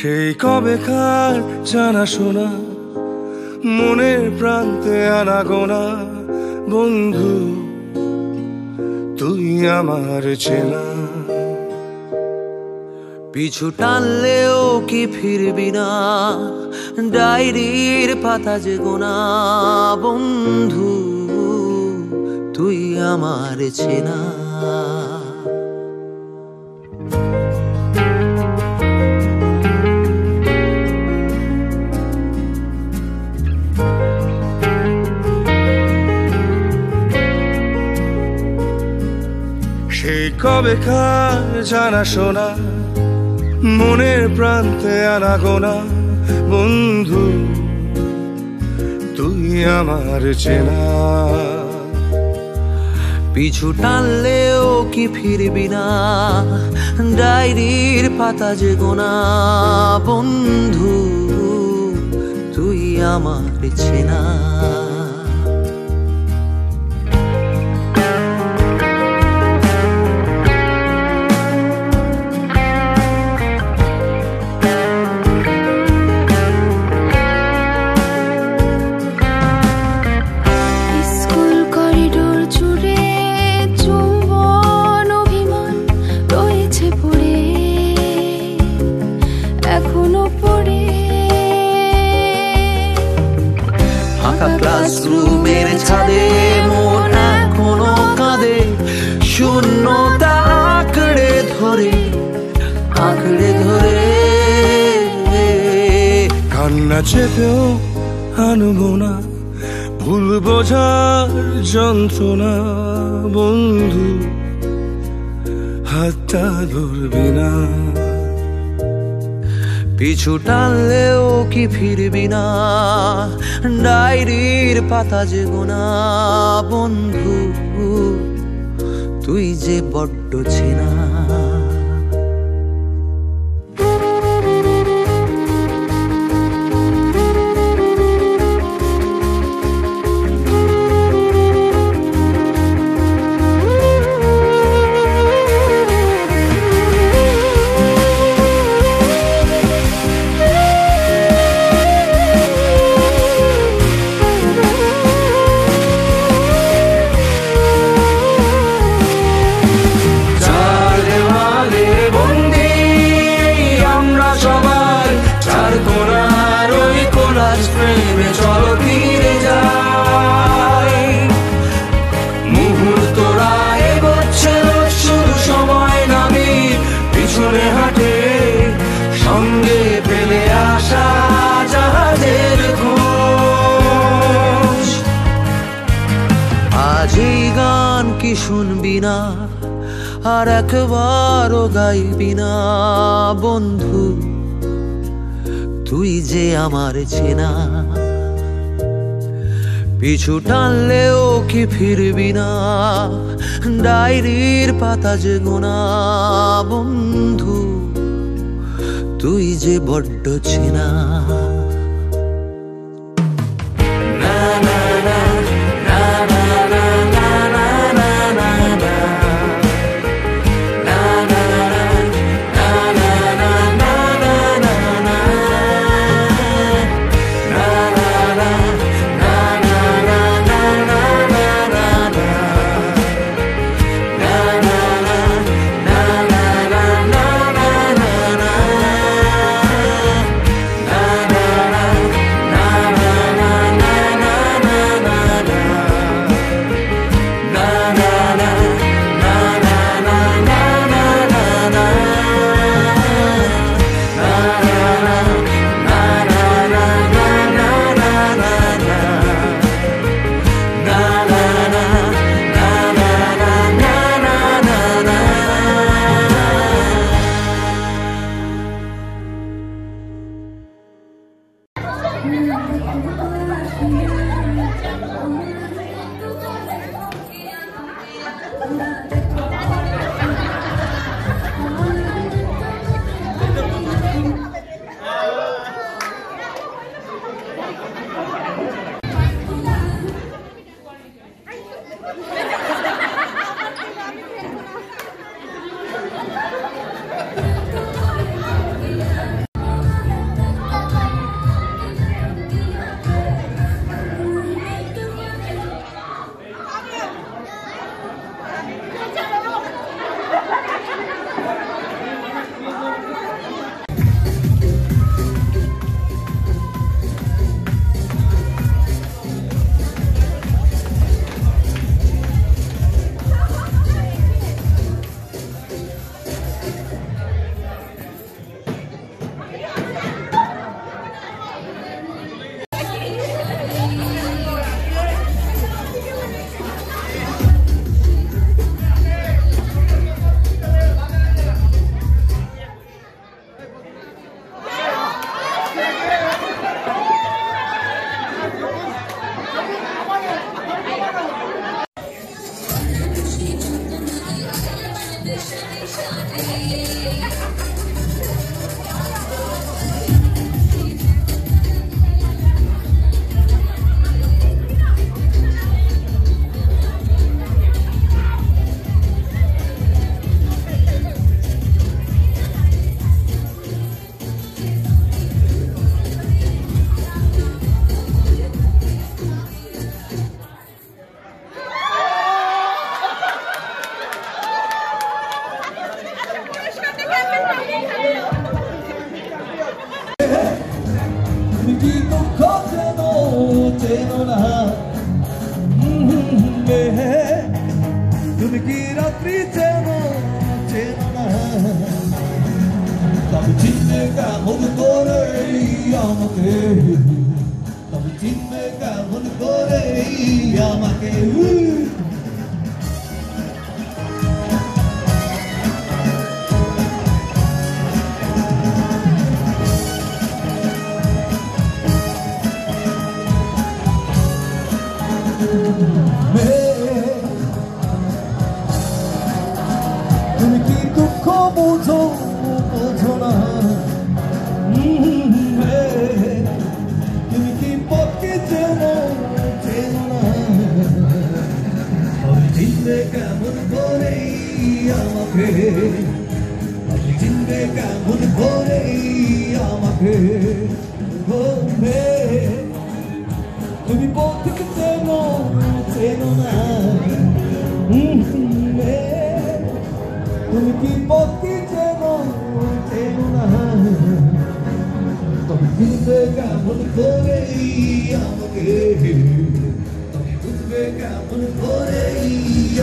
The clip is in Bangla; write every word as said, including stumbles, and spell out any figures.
সেই কবেকার জানা শোনা মনের প্রান্তে আনাগোনা বন্ধু তুই আমার চেনা। পিছু টানলেও কি ফিরবি না, ডায়েরির পাতা যে গোনা বন্ধু তুই আমার চেনা। সেই কবেকার জানা শোনা মনের প্রান্তে আনাগোনা বন্ধু তুই আমার চেনা। পিছু টানলেও কি ফিরবি না, ডায়েরির পাতা যে গোনা বন্ধু তুই আমার চেনা। ক্লাসরুমের ছাদে মন এখনো কাঁদে, শূন্যতা আঁকড়ে ধরে আঁকড়ে ধরে। কান্না চেপেও আনবো না, ভুল বোঝার যন্ত্রণা বন্ধু হাতটা ধরবি না। পিছু টানলেও কি ফিরবি না, ডায়েরির পাতা যে গোনা বন্ধু তুই যে বড্ড চেনা। প্রেমে চলো ফিরে যাই, মুহূর্তরা এগোচ্ছে শুধু সময় নামি পিছনে হাঁটে সঙ্গে ফেলে আসা জাহাজের খোঁজ। আজ এই গান কি শুনবি না, আর একবারও গাইবি না বন্ধু তুই যে আমার চেনা। পিছু টানলেও কি ফিরবি না, ডায়েরির পাতা যে গোনা বন্ধু তুই যে বড্ড চেনা। চেনো না তুমি কি রাত্রি চেনো চেনো না তবে চিনবে কেমন করে আমাকে তবে চিনবে কেমন করে আমাকে তুমি কি দুঃখ বোঝো বোঝো না তুমি কি পথকে চেনো চেনো না আমি চিনবে কেমন করে আমাকে আমি চিনবে কেমন করে আমাকে তুমি পথকে চেনো চেনো না তুমি কি পথকে চেনো চেনো না তুমি চিনবে কেমন করে আমাকে তুমি বুঝবে কেমন করে